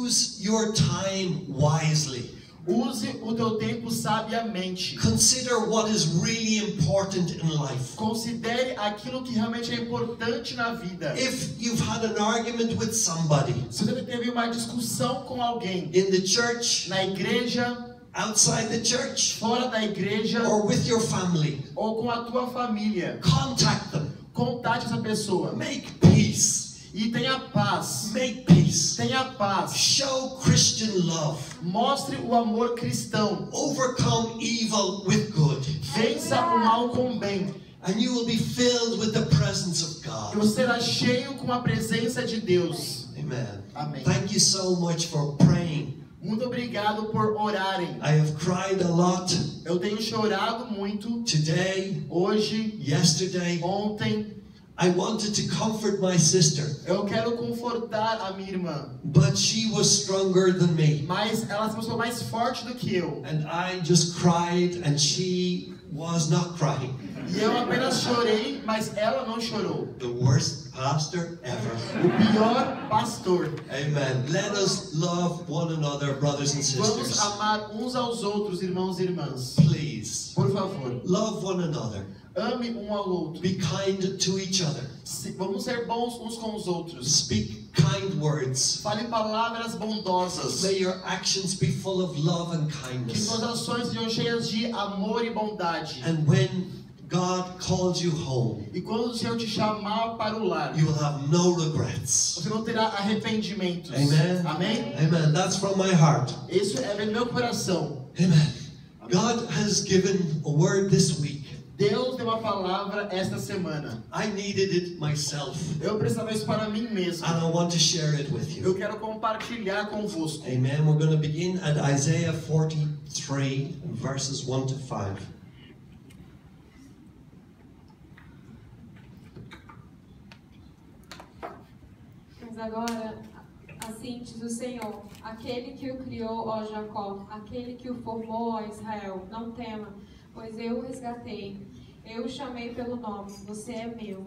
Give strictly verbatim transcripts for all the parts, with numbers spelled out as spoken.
Use your time wisely. Use o teu tempo sabiamente. Consider what is really important in life. Considere aquilo que realmente é importante na vida. If you've had an argument with somebody, se você teve uma discussão com alguém, in the church, na igreja, outside the church, fora da igreja, or with your family, ou com a tua família, contact them. Contate essa pessoa. Make peace. E tenha paz. Make peace. Tenha paz. Show Christian love. Mostre o amor cristão. Overcome evil with good. Vença o mal com o bem. And you will be filled with the presence of God. E você será cheio com a presença de Deus. Amen. Amém. Thank you so much for praying. Muito obrigado por orarem. I have cried a lot. Eu tenho chorado muito. Today, hoje, yesterday, ontem. I wanted to comfort my sister. Eu quero confortar a minha irmã. But she was stronger than me. Mas ela se mostrou mais forte do que eu. And I just cried and she was not crying. E eu apenas chorei, mas ela não chorou. The worst pastor ever. O pior pastor. Amen. Let us love one another, brothers and sisters. Vamos amar uns aos outros, irmãos e irmãs. Please. Por favor. Love one another. Ame um ao outro. Be kind to each other. Vamos ser bons uns com os outros. Speak kind words. Fale palavras bondosas. May your actions be full of love and Que kindness. suas ações sejam cheias de amor e bondade. And when God calls you home, e quando o Senhor te chamar para o lar, you will have no regrets. Você não terá arrependimentos. Amen. Amém? Amen. That's from my heart. Isso é do meu coração. Amen. God has given a word this week. Deus deu uma palavra esta semana. I needed it myself. Eu precisava isso para mim mesmo. And I want to share it with you. Eu quero compartilhar convosco. Amen. We're going to begin at Isaiah forty-three, verses one to five. Mas agora, assim diz o Senhor, aquele que o criou, ó Jacó, aquele que o formou, ó Israel, não tema, pois eu o resgatei. Eu o chamei pelo nome, você é meu.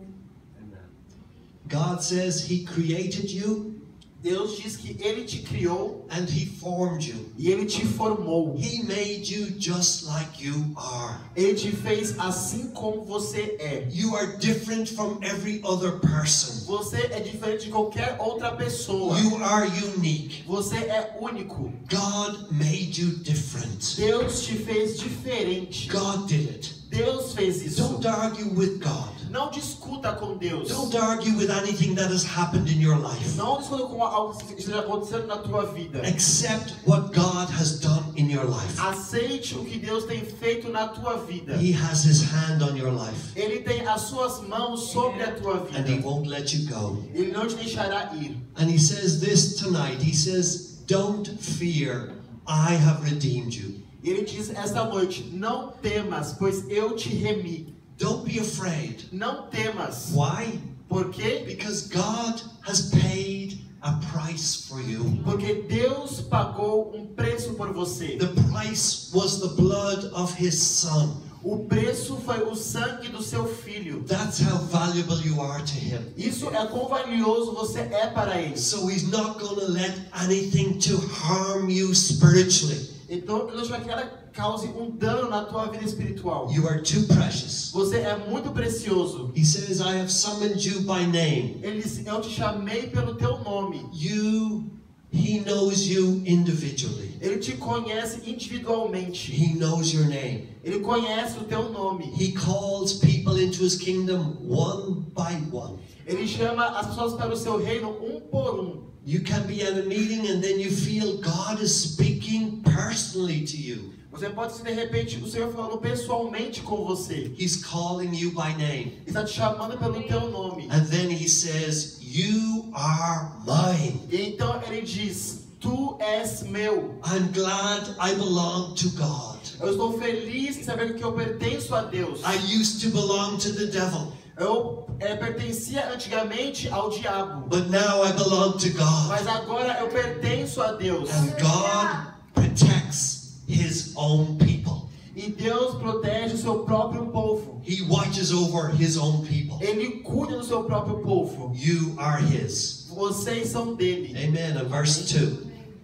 God says He created you. Deus diz que Ele te criou. And He formed you. E Ele te formou. He made you just like you are. Ele te fez assim como você é. You are different from every other person. Você é diferente de qualquer outra pessoa. You are unique. Você é único. God made you different. Deus te fez diferente. God did it. Deus fez isso. Don't argue with God. Não discuta com Deus. Don't argue with anything that has happened in your life. Não discuta com algo que esteja acontecendo na tua vida. Accept what God has done in your life. Aceite o que Deus tem feito na tua vida. He has His hand on your life. Ele tem as suas mãos sobre a tua vida. And He won't let you go. Ele não te deixará ir. And He says this tonight. He says, don't fear, I have redeemed you. Ele diz esta noite, não temas, pois eu te remi. Don't be afraid. Não temas. Why? Por quê? Because God has paid a price for you. Porque Deus pagou um preço por você. The price was the blood of His Son. O preço foi o sangue do seu filho. That's how valuable you are to Him. Isso é quão valioso você é para Ele. So He's not going to let anything to harm you spiritually. Então, Ele não vai que nada cause um dano na tua vida espiritual. You are too precious. Você é muito precioso. He says, I have summoned you by name. Ele diz, eu te chamei pelo teu nome. You, He knows you individually. Ele te conhece individualmente. He knows your name. Ele conhece o teu nome. He calls people into His kingdom one by one. Ele chama as pessoas para o seu reino um por um. You can be at a meeting and then you feel God is speaking personally to you. Você pode ser de repente o Senhor falando pessoalmente com você. He's calling you by name. Ele está te chamando pelo teu nome. And then He says, you are mine. E então Ele diz, tu és meu. I'm glad I belong to God. Eu estou feliz em saber que eu pertenço a Deus. I used to belong to the devil. Eu é, pertencia antigamente ao diabo. But now I belong to God. Mas agora eu pertenço a Deus. And God protects His own people. E Deus protege o seu próprio povo. He watches over His own people. Ele cuida do seu próprio povo. You are His. Vocês são dele. Amen. And verse two.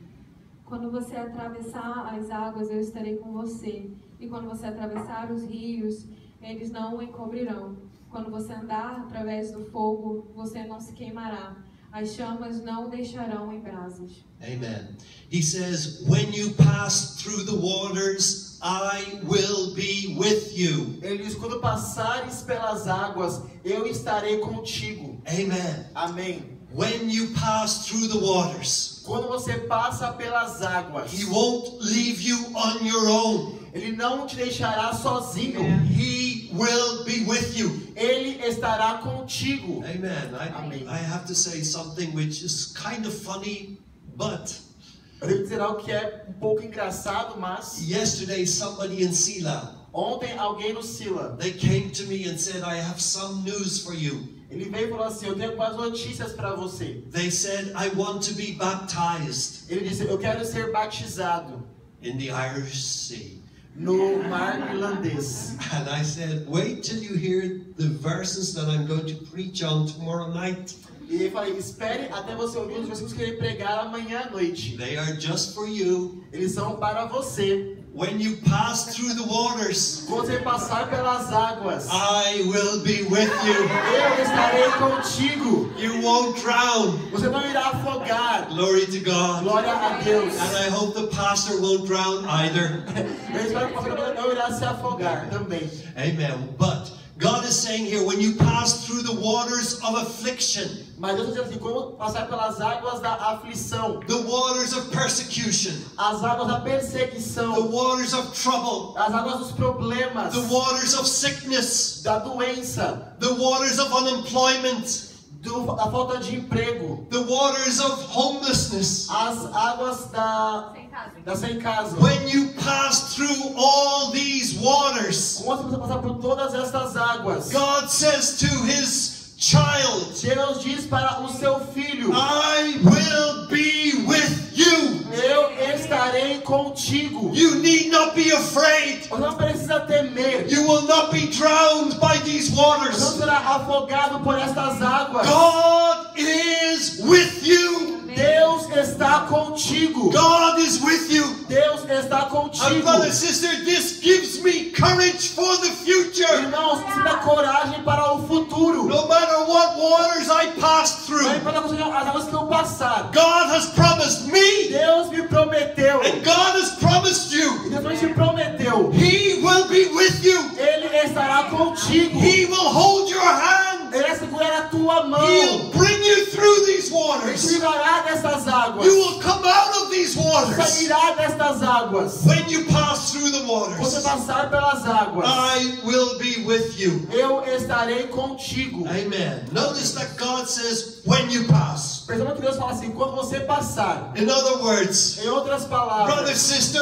Quando você atravessar as águas, eu estarei com você. E quando você atravessar os rios, eles não o encobrirão. Quando você andar através do fogo, você não se queimará. As chamas não o deixarão em brasas. Amen. He says, when you pass through the waters, I will be with you. Ele diz, quando passares pelas águas, eu estarei contigo. Amen. Amém. When you pass through the waters, Quando você passa pelas águas, He won't leave you on your own. Ele não te deixará sozinho. He will be with you. Ele estará contigo. Amen. I, Amém. I have to say something which is kind of funny, but Eu devo dizer algo que é um pouco engraçado, mas yesterday somebody in Sila, ontem alguém no Sila, they came to me and said, I have some news for you. ele veio e falou assim, eu tenho algumas notícias para você. They said, I want to be baptized Ele disse, eu quero ser batizado in the Irish Sea. no mar irlandês. And I said, wait till you hear the verses that I'm going to preach on tomorrow night. E eu falei, espere até você ouvir os versículos que eu irei pregar amanhã à noite. They are just for you. Eles são para você. When you pass through the waters, Quando você passar pelas águas, I will be with you. eu estarei contigo. You won't drown. Você não irá afogar. Glory to God. Glória a Deus. And I hope the pastor won't drown either. Eu espero que o pastor não irá se afogar também. Amen. But God is saying here, when you pass through the waters of affliction, Mas Deus está dizendo assim, como passar pelas águas da aflição, the waters of persecution, as águas da the perseguição, waters of trouble, as águas dos problemas, the waters of sickness, da doença, the waters of unemployment, do, da falta de emprego, the waters of homelessness. as águas da, da sem casa. When you pass through all these waters, Como você precisa passar por todas estas águas? God says to His child, Deus diz para o seu filho, I will be with you. eu estarei contigo. You need not be afraid. Você não precisa temer. You will not be drowned by these Você não waters. será afogado por estas águas. God is with you. Deus está contigo. God is with you. Deus está And contigo. brother, sister, this gives me courage for the future. Irmãos, isso dá coragem para o futuro. No matter what waters I pass Não through, importa as águas que eu passar. God has promised me, Deus me prometeu. and God has promised E you, Deus me prometeu. He will be with you. Ele estará contigo. He will hold your hand. Ele segurará a tua mão. He'll bring you through these Ele te waters. livrará dessas águas. You will come out of these waters. Sairá destas águas. When you pass through the Você waters, passar pelas águas. I will be with you. Eu estarei contigo. Amen. Notice that God says, when you pass. Perceba que Deus fala assim, quando você passar. In other words, Em outras palavras, brother, sister,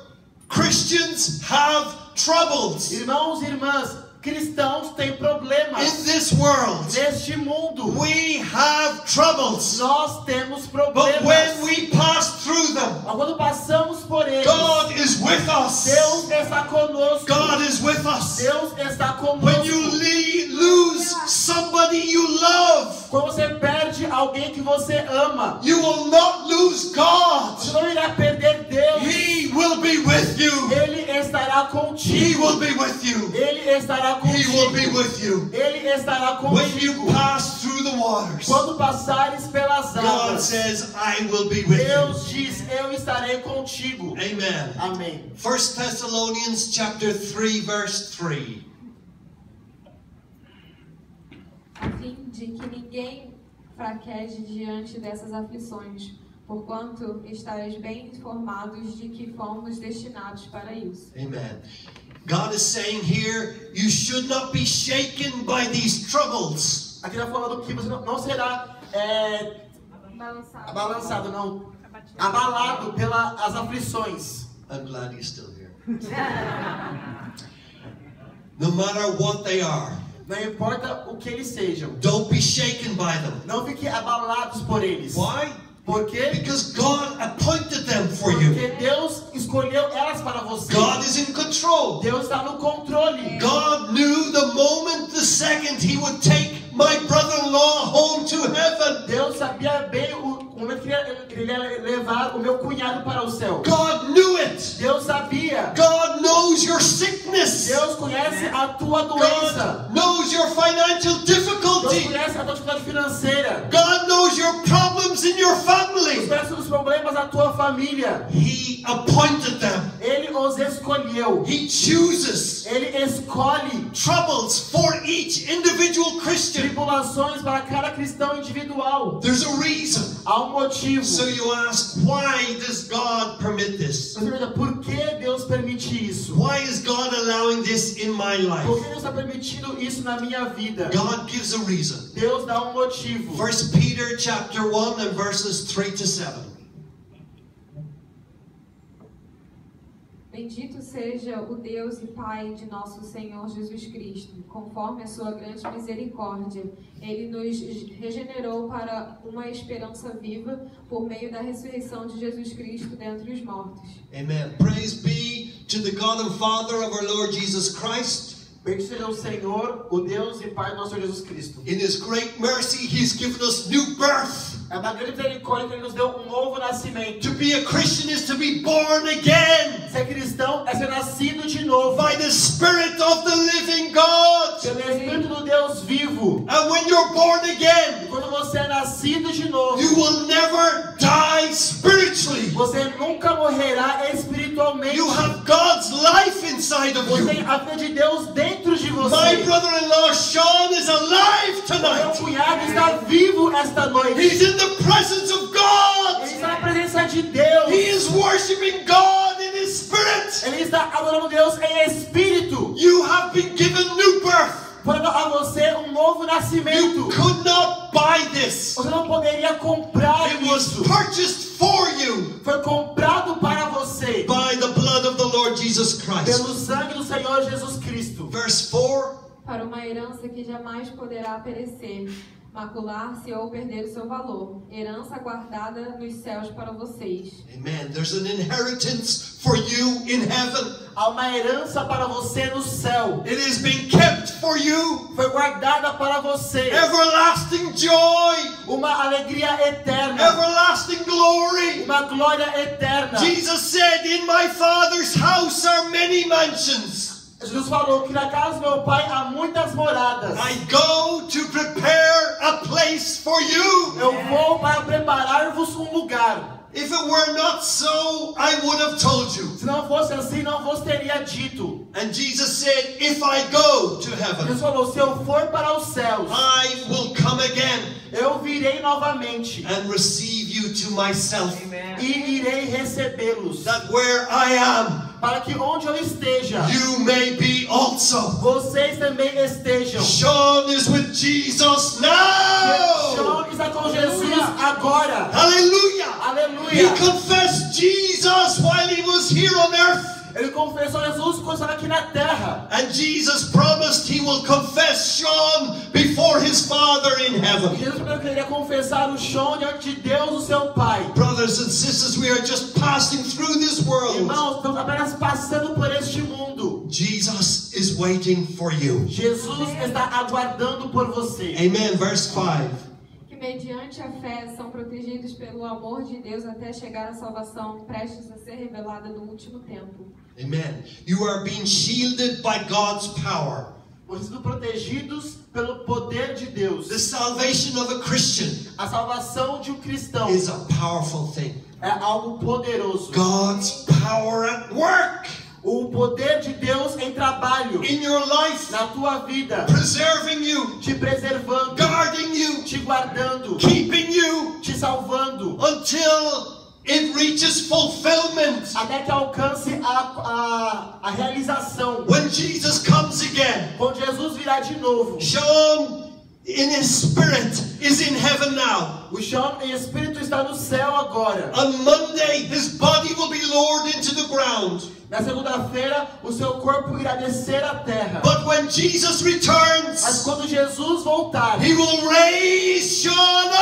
Christians have troubles irmãos e irmãs, cristãos têm in problemas. this world. Neste mundo, We have troubles. nós temos But problemas. when we pass through them, Mas quando passamos por eles, God is with us. Deus está conosco. God is with us. Deus está When you conosco. le- lose somebody you love, Quando você perde alguém que você ama, you will not lose God. você não irá perder Deus. He will be with you. Ele estará He contigo. will be with you. Ele estará He will be contigo. with you. Ele estará When you contigo. pass through the waters, Quando passares pelas God águas, says, I will be with you. Deus diz, eu estarei contigo. Amen. Amém. First Thessalonians chapter three, verse three. A fim de que ninguém fraqueje diante dessas aflições, porquanto estareis bem informados de que fomos destinados para isso. Amen. God is saying here, you should not be shaken by these troubles. Aqui está falando que você não, não será é, Balançado. balançado, não, abalado pelas aflições. I'm glad he's still here. No matter what they are, Não importa o que eles sejam. don't be shaken by them. Não fique abalados por eles. Why? Por quê? Because God appointed them for you. Porque Deus escolheu elas para você. God is in control. Deus está no controle. God knew the moment, the second He would take my brother-in-law home to heaven. Deus sabia bem o momento que ele ele ia levar o meu cunhado para o céu. God knew it. Deus sabia. God knows your sickness. Deus conhece a tua doença. God knows your financial Deus difficulty. conhece a tua dificuldade financeira. God knows your problems in your Deus family. conhece os problemas da tua família. He appointed them. Ele os escolheu. He chooses Ele escolhe troubles for each individual Christian. tribulações para cada cristão individual. There's a reason. Há um motivo. So you ask, why does God permit this? Você pergunta, por que Deus permite isso? Why is God allowing this in my Por life? que Deus está permitindo isso na minha vida? God gives a reason. Deus dá um motivo. First Peter chapter one and verses three to seven. Bendito seja o Deus e Pai de nosso Senhor Jesus Cristo, conforme a sua grande misericórdia. Ele nos regenerou para uma esperança viva por meio da ressurreição de Jesus Cristo dentre os mortos. Amen. Praise be to the God and Father of our Lord Jesus Christ. Bendito seja o Senhor, o Deus e Pai do nosso Senhor Jesus Cristo. In His great mercy, He's given us new birth. É uma grande misericórdia que Ele nos deu um novo nascimento. To be a Christian is to be born again Ser cristão é ser nascido de novo by the Spirit of the living God. pelo Espírito do Deus vivo. And when you're born again, Quando você é nascido de novo, you will never die spiritually. você nunca morrerá espiritualmente. You have God's life inside of Você you. tem a vida de Deus dentro de My você. brother-in-law Sean is alive Meu tonight. cunhado está vivo esta noite. He's in the presence of Ele God. está na presença de Deus. He is worshiping God in His Spirit. Ele está adorando Deus em espírito. You have been given new birth. Foi a você um novo You nascimento. could not buy this. Você não poderia comprar It was isso. purchased for you Foi comprado para você by the blood of the Lord Jesus Christ. pelo sangue do Senhor Jesus Cristo. Verse four. Para uma herança que jamais poderá perecer, macular-se ou perder o seu valor. Herança guardada nos céus para vocês. Amen. There's an inheritance for you in heaven. Há uma herança para você no céu. It is being kept for you. Foi guardada para você. Everlasting joy. Uma alegria eterna. Everlasting glory. Uma glória eterna. Jesus said, in my Father's house are many mansions. Jesus falou que na casa do meu pai há muitas moradas. I go to prepare a place for you. Eu vou para preparar-vos um lugar. If it were not so, I would have told you. Se não fosse assim, não vos teria dito. And Jesus said, if I go to heaven, Jesus falou, se eu for para os céus, I will come again eu virei novamente and receive you to myself. e irei recebê-los. That where I am, Para que onde eu esteja, you may be also. vocês também estejam. Sean is with Jesus now. Sean está com Jesus agora. Hallelujah. Aleluia. He confessed Jesus while he was here on earth. Ele confessou Jesus quando estava aqui na terra. And Jesus promised he will confess Sean before his Father in heaven. Jesus primeiro queria confessar o Sean diante de Deus, o seu Pai. Brothers and sisters, we are just passing through this world. Irmãos, estamos apenas passando por este mundo. Jesus is waiting for you. Jesus está aguardando por você. Amen. Verse five. Que mediante a fé são protegidos pelo amor de Deus até chegar à salvação prestes a ser revelada no último tempo. Amen. You are being shielded by God's power. Vocês são protegidos pelo poder de Deus. The salvation of a Christian A salvação de um cristão is a powerful thing. é algo poderoso. God's power at work O poder de Deus em trabalho in your life, na tua vida, preserving you, te preservando, guarding you, te guardando, keeping you te salvando, until it reaches fulfillment. até que alcance a, a, a realização. When Jesus comes again, Quando Jesus virá de novo, Sean in his spirit is in heaven now. o Sean em espírito está no céu agora. On Monday, his body will be lowered into the ground. Na segunda-feira, o seu corpo irá descer à terra. But when Jesus Mas returns, quando Jesus voltar, he will raise Sean up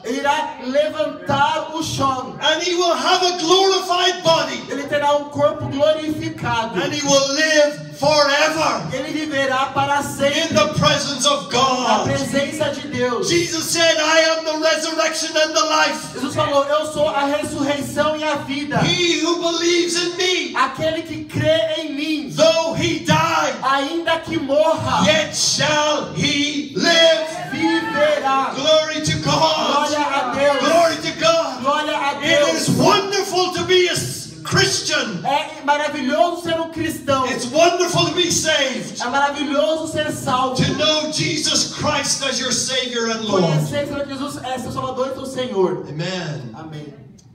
Ele irá levantar o chão. And he will have a glorified body. Ele terá um corpo glorificado. And he will live forever Ele viverá para in sempre the presence of na God. presença de Deus. Jesus said, I am the resurrection and the life. Jesus falou, eu sou a ressurreição e a vida. He who believes in me, Aquele que crê em mim, though he die, ainda que morra, yet shall he live. viverá. Glory to God. Glória a Deus. Glory to God. Glória a It is Deus. wonderful to be a Christian. É maravilhoso ser um cristão. It's wonderful to be saved. É maravilhoso ser salvo. To know Jesus Christ as your Savior and Lord. Conhecer que Jesus é seu Salvador e seu Senhor. Amen. Amém.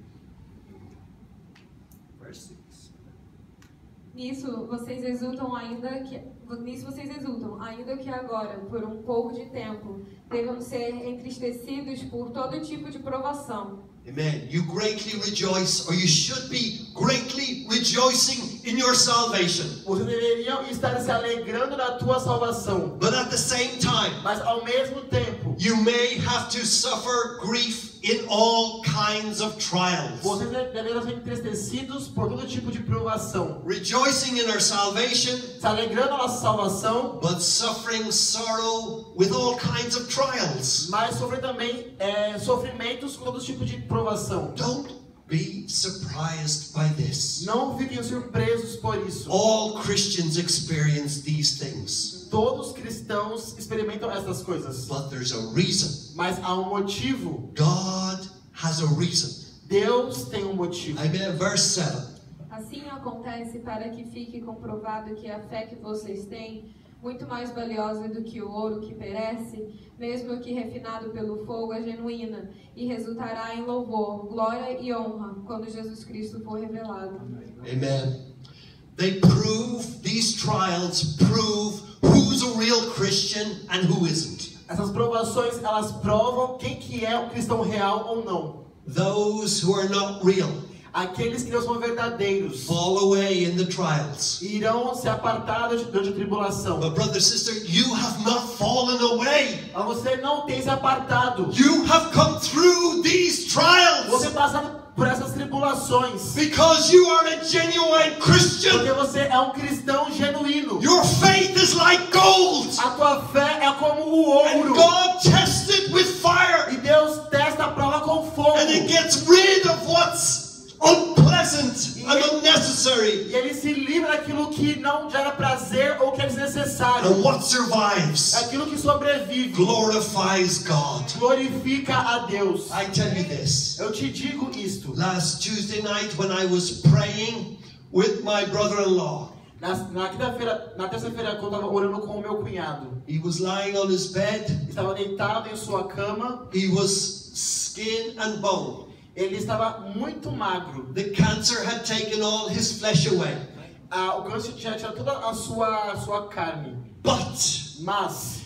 Nisso vocês exultam ainda que nisso vocês exultam ainda que agora, por um pouco de tempo, devam ser entristecidos por todo tipo de provação. Amen. You greatly rejoice, or you should be greatly rejoicing in your salvation. Vocês deveriam estar se alegrando na tua salvação. But at the same time, Mas ao mesmo tempo, you may have to suffer grief in all kinds of trials. vocês deveriam ser entristecidos por todo tipo de provação. Rejoicing in our salvation, Se alegrando na nossa salvação, but suffering sorrow with all kinds of trials. mas sofrer também é, sofrimentos com todo tipo de provação. Don't be surprised by this. Não fiquem surpresos por isso. All Christians experience these things, Todos os cristãos experimentam essas coisas. but there's a reason. Mas há um motivo. God has a reason. Deus tem um motivo. Amen. Verse seven. Assim acontece para que fique comprovado que a fé que vocês têm, muito mais valiosa do que o ouro que perece, mesmo que refinado pelo fogo, é genuína e resultará em louvor, glória e honra quando Jesus Cristo for revelado. Amen. They prove, these trials prove who's a real Christian and who isn't. Essas provações, elas provam quem que é um cristão real ou não. Those who are not real Aqueles que não são verdadeiros fall away in the trials. irão se apartar durante a tribulação. But brother, sister, you have not fallen away. Mas você não tem se apartado. You have come through these trials Você passado por essas tribulações. because you are a genuine Christian. Porque você é um cristão genuíno. Your faith is like gold, A tua fé é como o and ouro. God tests it with fire, E Deus testa a prova com fogo. and it gets rid of what's unpleasant and unnecessary, E ele se livra daquilo que não gera prazer ou que é desnecessário. and what survives Aquilo que sobrevive glorifies God. glorifica a Deus. I tell you this, Eu te digo isto. last Tuesday night when I was praying with my brother-in-law, Na, na quinta-feira, na terça-feira, quando eu estava orando com o meu cunhado, he was lying on his bed, estava deitado em sua cama, he was skin and bone. ele estava muito magro. The cancer had taken all his flesh away. Ah, o câncer tinha tirado toda a sua, a sua carne. But Mas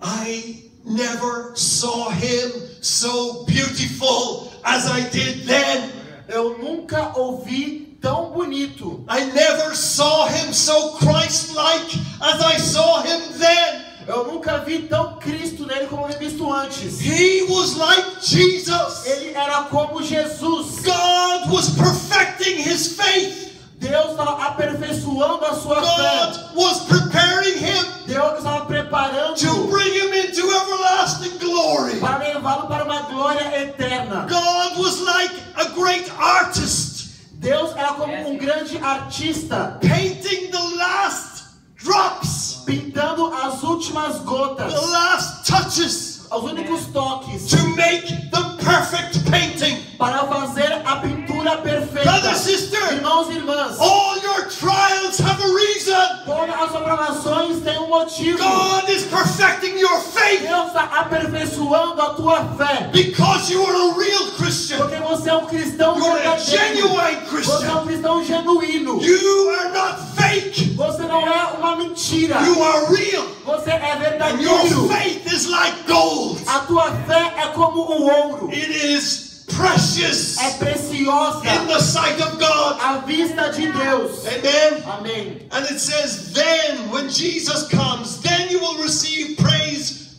I never saw him so beautiful as I did then. eu nunca ouvi tão bonito. I never saw him so Christ-like as I saw him then. Eu nunca vi tão Cristo nele como eu havia visto antes. He was like Jesus. Ele era como Jesus. God was perfecting his faith. Deus estava aperfeiçoando a sua fé. God was preparing him Deus estava preparando to bring him into everlasting glory. para levá-lo para uma glória eterna. God was like a great artist, Deus era como um grande artista, painting the last drops, pintando as últimas gotas, the last touches, os únicos toques, to make the perfect painting. para fazer a pintura perfeita. Brother, sister, Irmãos e irmãs, all your trials have a reason. todas as provações têm um motivo. God is perfecting your faith Deus está aperfeiçoando a tua fé. because you are a real Christian. Porque você é um cristão You are a verdadeiro. genuine Você é Christian. um cristão genuíno. You are not fake. Você não é uma mentira. You are real. Você é And your verdadeiro. faith is like gold. A tua fé é como o ouro. It is precious É preciosa in the sight of God. à vista de Deus. Amen. Amém. And it says, then when Jesus comes, then you will receive praise,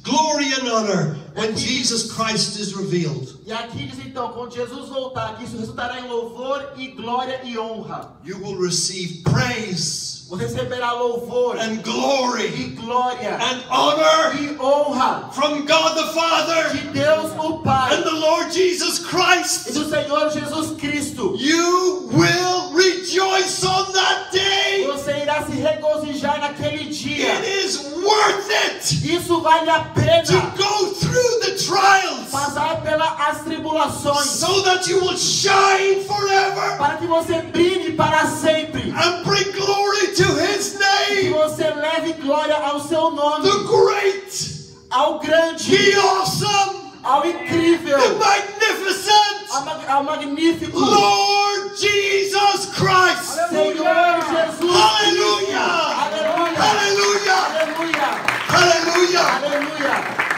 glory and honor when Jesus Christ is revealed. E aqui diz então, quando Jesus voltar, que isso resultará em louvor e glória e honra. You will receive praise Você receberá louvor and glory e glória and honor e honra from God the Father de Deus o Pai and the Lord Jesus e Christ. do Senhor Jesus Cristo. You will rejoice on that day. Você irá se regozijar naquele dia. It is worth it Isso vale a pena. to go through the trials Passar pelas tribulações, so that you will shine forever para que você brilhe para sempre, and bring glory to His que name, você leve glória ao seu nome, the great, ao grande, the awesome, ao incrível, the magnificent ao, mag ao magnífico Lord Jesus Christ. Senhor Jesus. Hallelujah! Aleluia! Hallelujah! Aleluia! Hallelujah! Aleluia!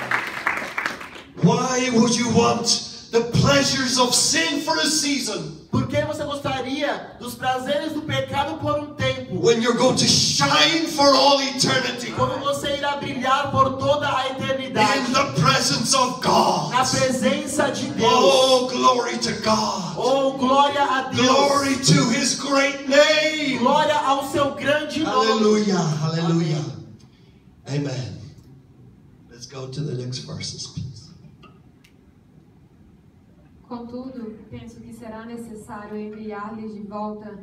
Why would you want the pleasures of sin for a season Por que você gostaria dos prazeres do pecado por um tempo, when you're going to shine for all eternity quando você irá brilhar por toda a eternidade in the presence of God? na presença de Deus? Oh, glory to God! Oh, glória a Deus! Glory to His great name! Glória ao seu grande nome! Hallelujah! Hallelujah! Amen. Let's go to the next verses, please. Contudo, penso que será necessário enviar-lhes de volta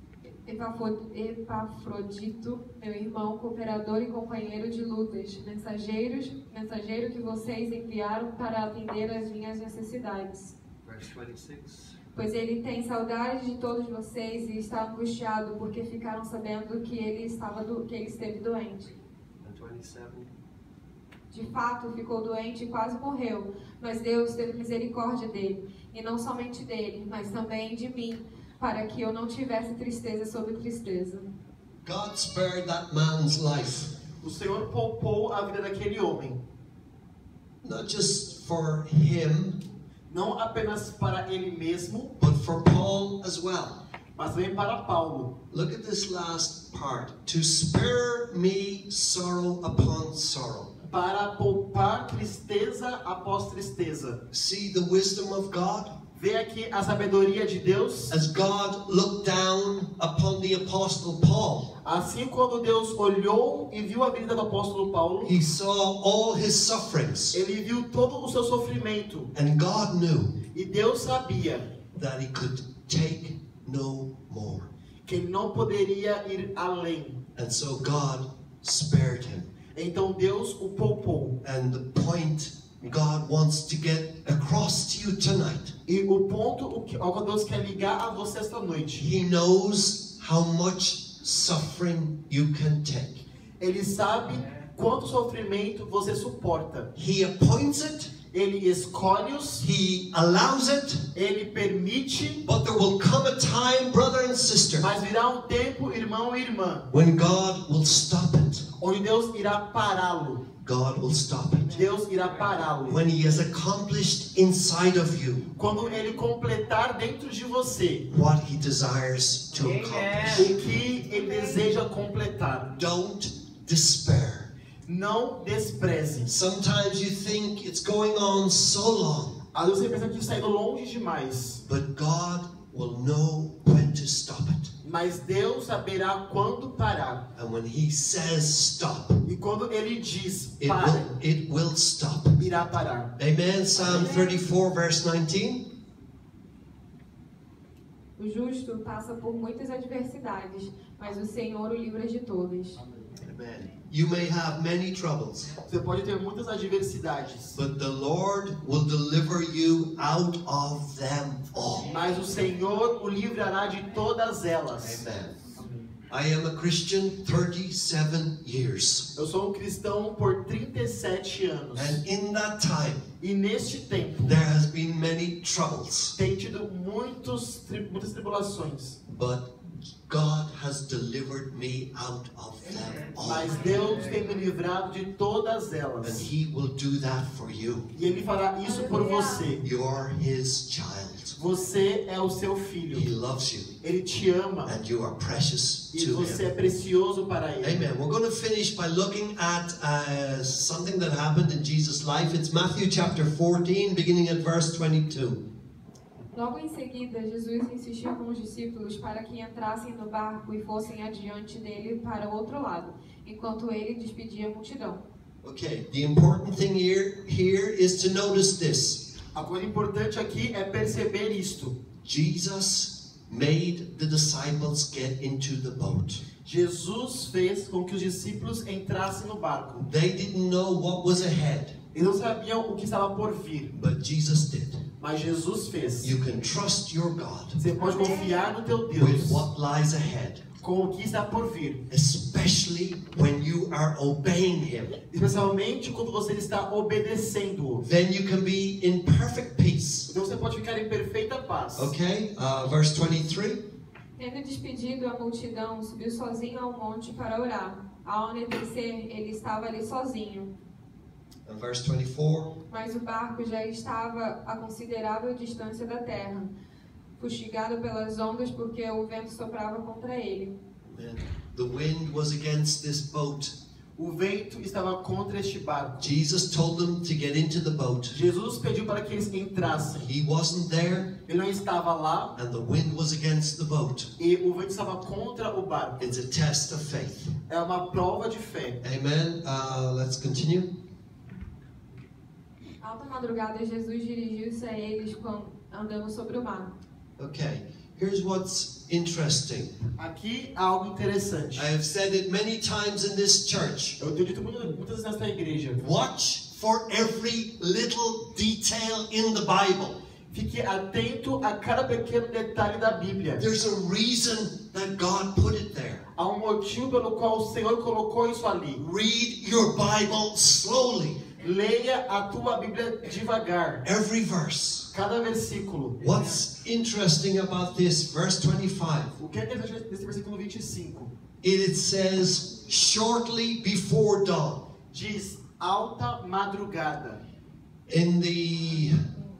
Epafrodito, meu irmão, cooperador e companheiro de lutas, mensageiros, mensageiro que vocês enviaram para atender às minhas necessidades. Verse twenty-six. Pois ele tem saudade de todos vocês e está angustiado porque ficaram sabendo que ele estava do, que ele esteve doente. And twenty-seven. De fato, ficou doente e quase morreu, mas Deus teve misericórdia dele, e não somente dele, mas também de mim, para que eu não tivesse tristeza sobre tristeza. God spared that man's life, O Senhor poupou a vida daquele homem, not just for him, não apenas para ele mesmo, but for Paul as well. mas também para Paulo. Look at this last part. To spare me sorrow upon sorrow. Para poupar tristeza após tristeza. See the wisdom of God? Vê aqui a sabedoria de Deus. As God looked down upon the apostle Paul, Assim, quando Deus olhou e viu a vida do apóstolo Paulo, He saw all his sufferings, ele viu todo o seu sofrimento. and God knew E Deus sabia that He could take no more. que ele não poderia ir além. And so God spared him. Então Deus o poupou. And the point God wants to get across to you tonight, E o ponto o que- ao que Deus quer ligar a você esta noite. He knows how much suffering you can take. Ele sabe quanto sofrimento você suporta. He appoints it, Ele escolhe-os, He allows it, ele permite, but there will come a time, brother and sister, mas virá um tempo, irmão e irmã, when God will stop it. onde Deus irá pará-lo. God will stop it. Deus irá pará-lo. When He has accomplished inside of you Quando ele completar dentro de você what He desires to accomplish. o que ele deseja completar. Don't despair. Não despreze. Sometimes you think it's going on so long, Às vezes você pensa que está indo longe demais, but God will know when to stop it. mas Deus saberá quando parar. And when He says stop, E quando ele diz it pare, will, it will stop. irá parar. Amen. Psalm thirty-four, verse nineteen. O justo passa por muitas adversidades, mas o Senhor o livra de todas. Amen. You may have many troubles, Você pode ter muitas adversidades, but the Lord will deliver you out of them all. mas o Senhor o livrará de todas elas. Amen. I am a Christian thirty-seven years. Eu sou um cristão por trinta e sete anos. And in that time, E neste tempo, there has been many troubles. tem tido muitos, tri- muitas tribulações. But God has delivered me out of them all. Mas Deus tem me livrado de todas And elas. He will do that for you. E Ele fará isso por você. You're His child. Você é o seu He filho. loves you. Ele te ama. And you are precious E to você Him. é precioso para Ele. Amen. We're going to finish by looking at uh, something that happened in Jesus' life. It's Matthew chapter fourteen, beginning at verse twenty-two. Logo em seguida, Jesus insistiu com os discípulos para que entrassem no barco e fossem adiante dele para o outro lado, enquanto ele despedia a multidão. Okay, the important thing here, here is to notice this. A coisa importante aqui é perceber isto. Jesus made the disciples get into the boat. Jesus fez com que os discípulos entrassem no barco. They didn't know what was ahead, Eles não sabiam o que estava por vir, but Jesus did. mas Jesus fez. You can trust your God Você pode confiar no teu with Deus what lies ahead, com o que está por vir. especially when you are obeying Him. Especialmente quando você está obedecendo-o. Then you can be in perfect peace. Então você pode ficar em perfeita paz. Okay, uh, verse twenty-three. Tendo despedido a multidão, subiu sozinho ao monte para orar. Ao anoitecer, ele estava ali sozinho. And verse twenty-four. Mas o barco já estava a considerável distância da terra, fustigado pelas ondas porque o vento soprava contra ele. Amen. The wind was against this boat. O vento estava contra este barco. Jesus told them to get into the boat. Jesus pediu para que eles entrassem. He wasn't there, Ele não estava lá and the wind was against the boat. e o vento estava contra o barco. It's a test of faith. É uma prova de fé. Amen. Uh, let's continue. Alta madrugada, Jesus dirigiu-se a eles quando andando sobre o mar. Okay, here's what's interesting. Aqui há algo interessante. I have said it many times in this church. Eu tenho dito muitas, muitas vezes nesta igreja. Watch for every little detail in the Bible. Fique atento a cada pequeno detalhe da Bíblia. There's a reason that God put it there. Há um motivo pelo qual o Senhor colocou isso ali. Read your Bible slowly. Leia a tua Bíblia devagar. Every verse. Cada versículo. What's interesting about this, verse twenty-five? O que é interessante nesse versículo vinte e cinco? It says, shortly before dawn. Diz, alta madrugada. In the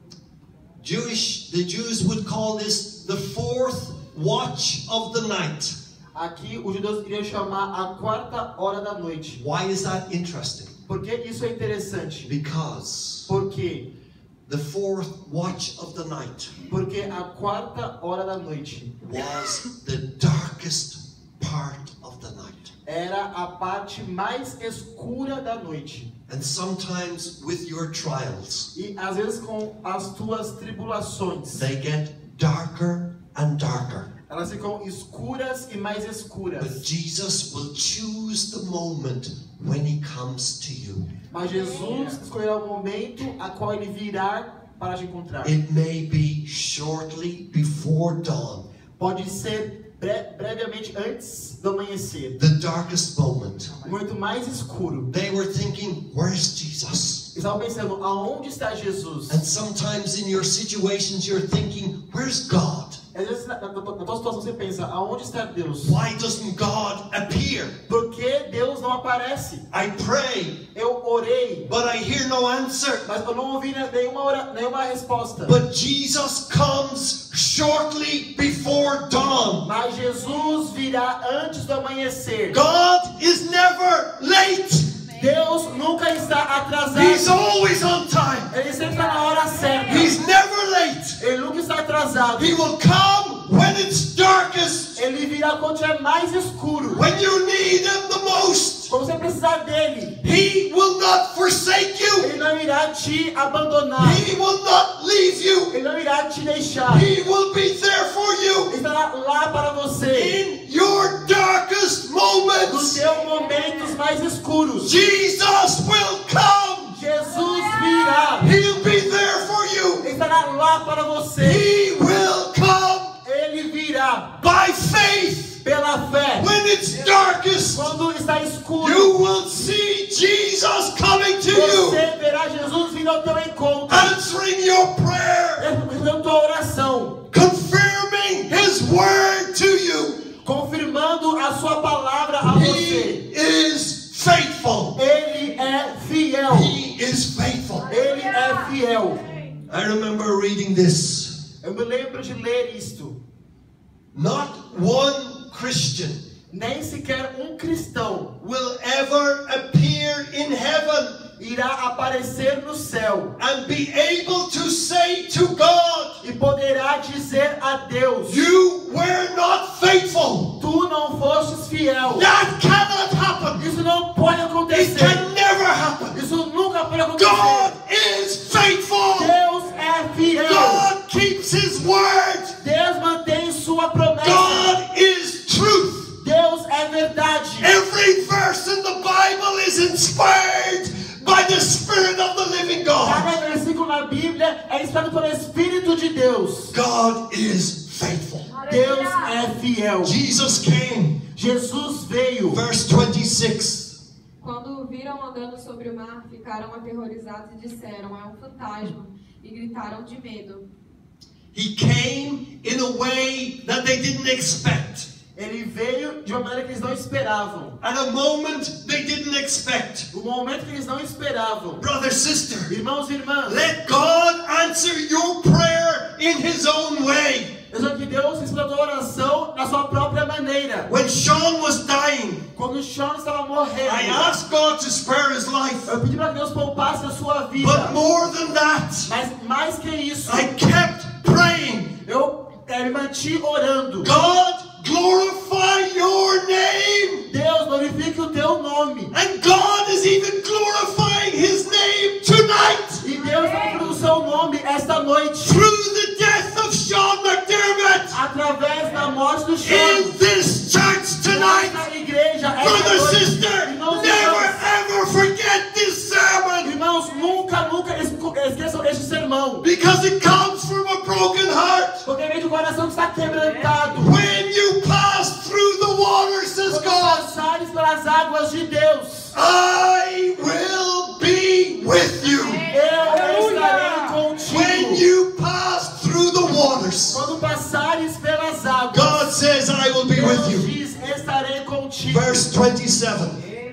Jewish, the Jews would call this the fourth watch of the night. Aqui os judeus iriam chamar a quarta hora da noite. Why is that interesting? Por que isso é interessante? Because Porque the fourth watch of the night porque a quarta hora da noite was the darkest part of the night. era a parte mais escura da noite. And sometimes with your trials, E às vezes com as tuas tribulações, they get darker and darker. elas ficam escuras e mais But escuras. Jesus will choose the moment when He comes to you. Mas Jesus escolherá o momento a qual ele virá para te encontrar. It may be shortly before dawn, Pode ser bre brevemente antes do amanhecer. the darkest moment. O momento mais escuro. They were thinking, where's Jesus? Estavam pensando, aonde está Jesus? And sometimes in your situations you're thinking, where's God? Às vezes na, na, na tua situação você pensa, aonde está Deus? Why doesn't God appear? Por que Deus não aparece? I pray, Eu orei, but I hear no answer. mas eu não ouvi nenhuma, ora- nenhuma resposta. But Jesus comes shortly before dawn. Mas Jesus virá antes do amanhecer. God is never late. Deus nunca está atrasado. He's always on time. Ele sempre está na hora certa. He's never late. Ele nunca está atrasado. He will come when it's darkest, Ele virá quando é mais escuro. when you need Him the most. Quando você precisar dele, He will not forsake you. ele não irá te abandonar. He will not leave you. Ele não irá te deixar. He will be there for Ele you estará lá para você. in your darkest Nos moments. seus momentos mais escuros. Jesus will come. Jesus virá. He'll be there for you. Ele estará lá para você. He will come Ele virá by faith. pela fé. When it's darkest, Quando está escuro, you will see Jesus coming to you, você verá Jesus vindo ao teu encontro. answering your prayer, Respondendo tua oração. confirming His word to you. Confirmando I remember reading this. Eu me lembro de ler isto. Not one Christian Nem sequer um cristão will ever appear in heaven irá aparecer no céu and be able to say to God, e poderá dizer a Deus: you were not faithful. tu não fostes fiel. That cannot happen. Isso não pode It acontecer. can never happen. Isso nunca pode acontecer. God is faithful. Deus é fiel. God keeps His word. Deus mantém sua promessa. God is truth. Deus é verdade. Every verse in the Bible is inspired by the Spirit of the living God. Cada versículo na Bíblia é inspirado pelo Espírito de Deus. God is faithful. Deus é fiel. Jesus came. Jesus veio. Verse twenty-six. Quando o viram andando sobre o mar, ficaram aterrorizados e disseram: é um fantasma, e gritaram de medo. He came in a way that they didn't expect. Ele veio de uma maneira que eles não esperavam. At a moment they didn't expect. O momento que eles não esperavam. Brother, sister, Irmãos e irmãs, let God answer your prayer in His own way. eu só que Deus respondeu a tua oração na sua própria maneira. When Sean was dying, Quando Sean estava morrendo, I asked God to spare his life. eu pedi para que Deus poupasse a sua vida. But more than that, Mas mais que isso, I kept praying. eu eh, me mantive orando. God, glorify your name. Deus, glorifique o teu nome. And God is even glorifying His name tonight. E Deus está glorificando o seu nome esta noite. Through the death of Sean McDermott. Através da morte do In Sean. this church tonight. Na igreja, esta Brother, noite. sister, Irmãos, e never irmãs, ever forget this sermon. irmãos, nunca, nunca esco- esqueçam este sermão. Because it comes from a broken heart. Porque vem de um coração que está quebrantado. When you pass through the water, says Quando God, passares pelas águas de Deus, I will be with you. eu estarei contigo. When you pass through the waters, Quando passares pelas águas, God says, I will be with Deus you. diz, estarei contigo. Verse twenty-seven.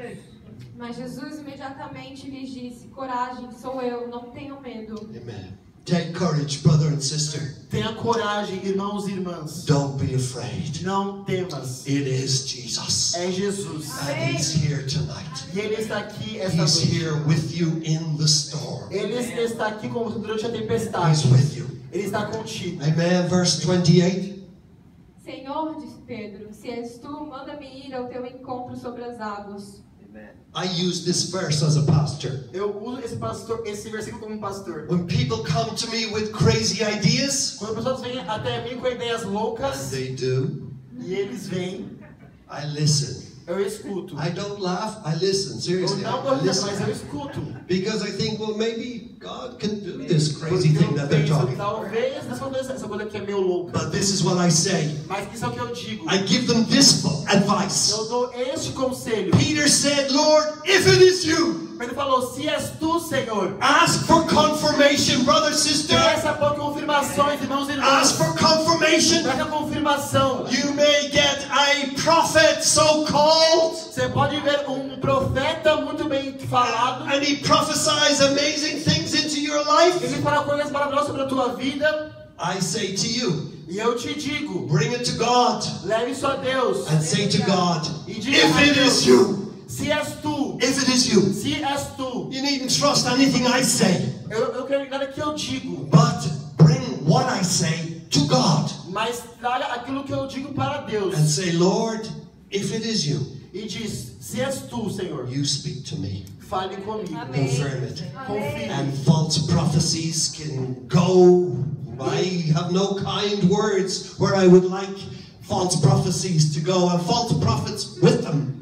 Mas Jesus imediatamente lhes disse: coragem, sou eu, não tenham medo. Amen. Take courage, brother and sister. Tenha coragem, irmãos e irmãs. Don't be afraid. Não temas. It is Jesus. É Jesus. And He's here tonight. E Ele está aqui esta He's noite. here with you in the storm. Ele está aqui com você durante a He's tempestade. with you. Ele está contigo. Amen. Verse twenty-eight. Senhor, disse Pedro, se és tu, manda-me ir ao teu encontro sobre as águas. I use this verse as a pastor. Eu uso esse, pastor, esse versículo como pastor. When people come to me with crazy ideas, Quando pessoas vêm até mim com ideias loucas, they do, e eles vêm, I listen. eu escuto. I don't laugh, I listen. Eu Seriously, não I dou risada, mas eu listen. escuto. Because I think, well, maybe God can do this Porque crazy thing eu that they're penso, talking. talvez essa coisa, essa coisa que é meio louca. But this is what I say. Mas isso é o que eu digo. I give them this advice. Eu dou este conselho. Peter said, Lord, if it is you, Ele falou, se és tu, Senhor, ask for confirmation, brother, sister. peça por confirmações, irmãos e irmãs. Ask for confirmation. Peça confirmação. You may get a prophet so called, Você pode ver um profeta muito bem falado. and he prophesies amazing things into your life. Ele fala coisas maravilhosas sobre a tua vida. I say to you, E eu te digo, bring it to God leve isso a Deus. and say to God, E diga if a it Deus, is you, se és tu, if it is you, se és tu, you needn't trust anything I say, eu, eu quero nada que eu digo, but bring what I say to God mas traga aquilo que eu digo para Deus. and say, Lord, if it is you, E diz, se és tu, Senhor, you speak to me. fale comigo. Amém. Confirm it. Confie. And false prophecies can go. I have no kind words where I would like false prophecies to go, and false prophets with them.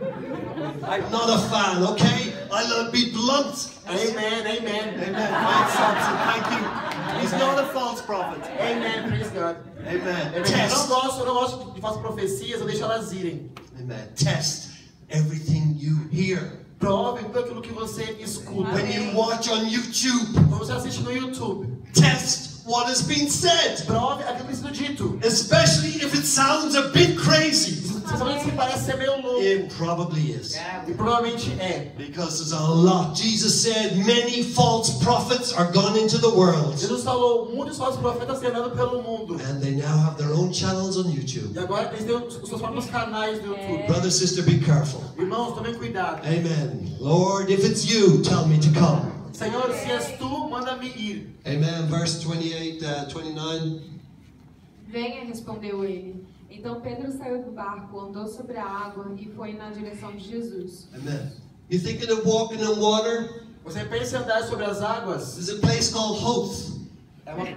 I'm not a fan, okay? I'll be blunt. Amen, amen. Amen. Fine, Samson. Thank you. He's not a false prophet. Amen, praise God. Amen. Amen. Eu não Test. gosto, eu não gosto de falsas profecias, eu deixo elas irem. Amen. Test everything you hear. Prove tudo aquilo que você escuta. When you watch on YouTube, Quando você assiste no YouTube, test what has been said. prove aquilo que está sendo dito. Especially if it sounds a bit crazy. Especialmente se parece ser meio louco. It probably is. E provavelmente é. Because there's a lot. Jesus said many false prophets are gone into the world. Jesus falou, muitos falsos profetas andando pelo mundo. And they now have their own channels on YouTube. E agora eles têm os seus próprios canais do YouTube. Brother, sister, be careful. Irmãos, tomem cuidado. Amen. Lord, if it's you, tell me to come. Senhor, se és tu, manda-me ir. Amen. Verse twenty-eight, uh, twenty-nine. Venha, respondeu ele. Então Pedro saiu do barco, andou sobre a água e foi na direção de Jesus. Amen. You thinking of walking on water? Você pensa em andar sobre as águas? There's a place called Hoth. É uma...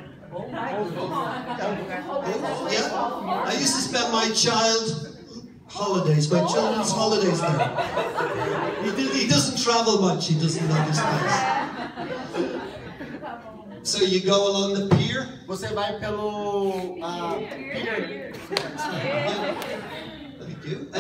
Yeah. I used to spend my child holidays, my children's holidays there. He, did, he doesn't travel much. He doesn't know this place. So you go along the pier. Você vai pelo uh, pier. Thank you.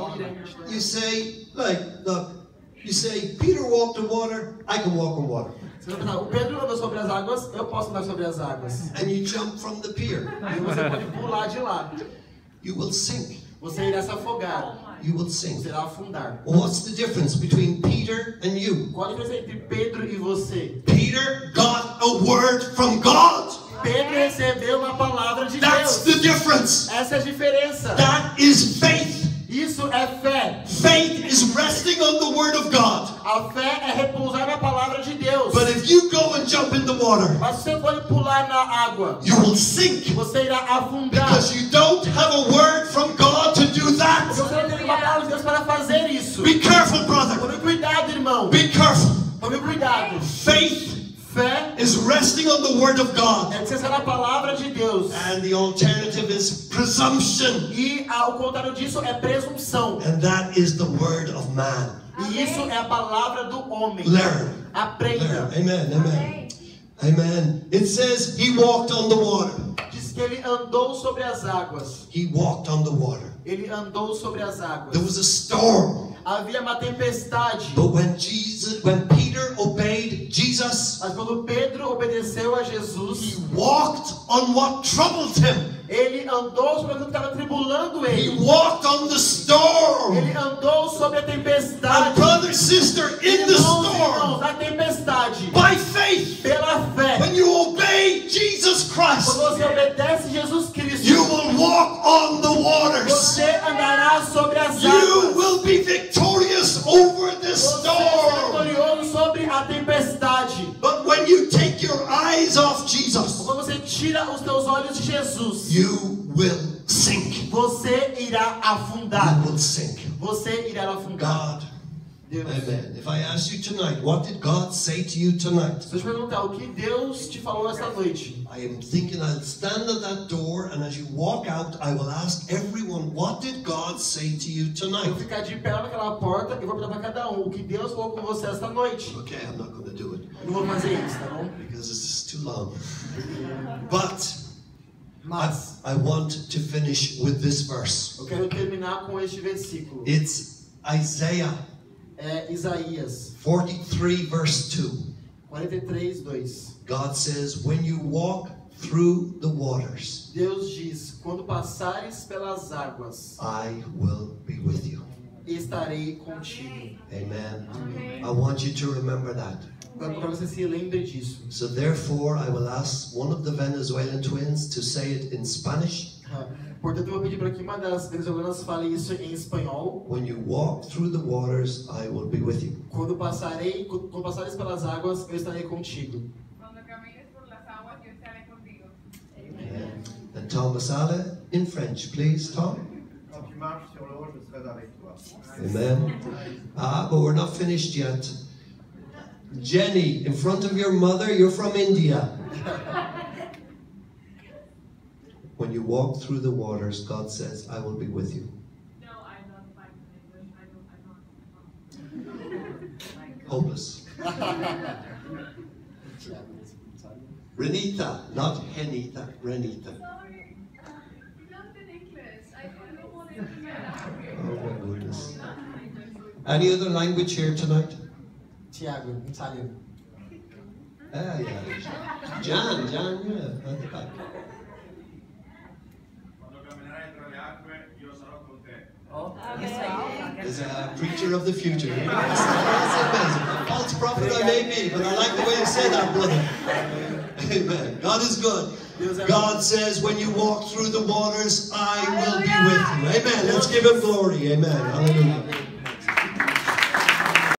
And you say, like, look, you say, Peter walked on water, I can walk on water. O Pedro andou sobre as águas, eu posso andar sobre as águas. And you jump from the pier. E você pode pular de lá. You will sink. Você irá se afogar. You will sink. Você irá afundar. Well, what's the difference between Peter and you? Qual a diferença entre Pedro e você? Peter got a word from God. Pedro recebeu uma palavra de That's Deus. the difference. Essa é a diferença. That is faith. Isso é fé. Faith is resting on the word of God. A fé é repousar na palavra de Deus. But if you go and jump in the water, Mas se você pode pular na água, you will sink. você irá afundar. Because you don't have a word from God to do Porque that. você não tem uma palavra de Deus para fazer isso. Be careful, brother. Tome cuidado, irmão. Be careful. Tome cuidado. Faith Fé is resting on the word of God. é descansar na palavra de Deus. And the alternative is presumption. E ah, o contrário disso é presunção. And that is the word of man. E isso é a palavra do homem. Learn. Aprenda. Learn. Amen. Amen. Amen. It says he walked on the water. Diz que ele andou sobre as águas. He walked on the water. Ele andou sobre as águas. There was a storm. Havia uma tempestade. But when Jesus, when Peter obeyed Jesus, Mas quando Pedro obedeceu a Jesus, he walked on what troubled him. ele andou sobre aquilo que estava tribulando He ele. walked on the storm. Ele andou sobre a And tempestade. brother, sister, in the Irmãos, storm, irmãos, na tempestade, by faith, pela fé, when you obey Jesus Christ, quando você obedece Jesus Cristo, you will walk on the waters. você andará sobre as You águas. will be victorious over this Você será storm. vitorioso sobre a tempestade. But when you take your eyes off Jesus, Quando você tira os teus olhos de Jesus, you will sink. você irá afundar. You will sink. Você irá afundar. God, Deus. amen. If I ask you tonight, what did God say to you tonight? Se eu te perguntar o que Deus te falou esta noite, I am thinking I'll stand at that door, and as you walk out, I will ask everyone, what did God say to you eu tonight? vou ficar de pé naquela porta e vou perguntar para cada um o que Deus falou com você esta noite. Okay, I'm not going to do it Eu não vou fazer isso, tá bom? because this is too long. But I, Mas I want to finish with this verse. eu quero terminar com este versículo. It's Isaiah É Isaías forty-three, verse two. quarenta e três, dois. God says, when you walk through the waters, Deus diz: quando passares pelas águas, I will be with you. estarei contigo. Amen. I want you to remember that. Para que você se lembre disso. So therefore, I will ask one of the Venezuelan twins to say it in Spanish. Ah, Portanto, eu vou pedir para que uma das venezuelanas fale isso em espanhol. When you walk through the waters, I will be with you. Quando passarei, quando passares pelas águas, eu estarei contigo. Cuando camines por las aguas, yo estaré contigo. Amen. And Thomas Ale in French, please, Tom. Quand tu marches sur l'eau, je serai avec toi. Amen. Ah, but we're not finished yet. Jenny, in front of your mother, you're from India. When you walk through the waters, God says, I will be with you. No, I don't find English. I don't, I don't. Hopeless. Renita, not Henita, Renita. Sorry, you don't speak English. I don't know what it means. Oh my goodness. Any other language here tonight? Tiago, italiano. Ah, yeah. Jan, Jan, yeah, at the back. Quando camminerai tra le acque, io sarò con te. is a preacher of the future. That's, that's amazing. A false prophet I may be, but I like the way you say that, brother. Amen. God is good. God says, when you walk through the waters, I will be with you. Amen. Let's give him glory. Amen. Hallelujah.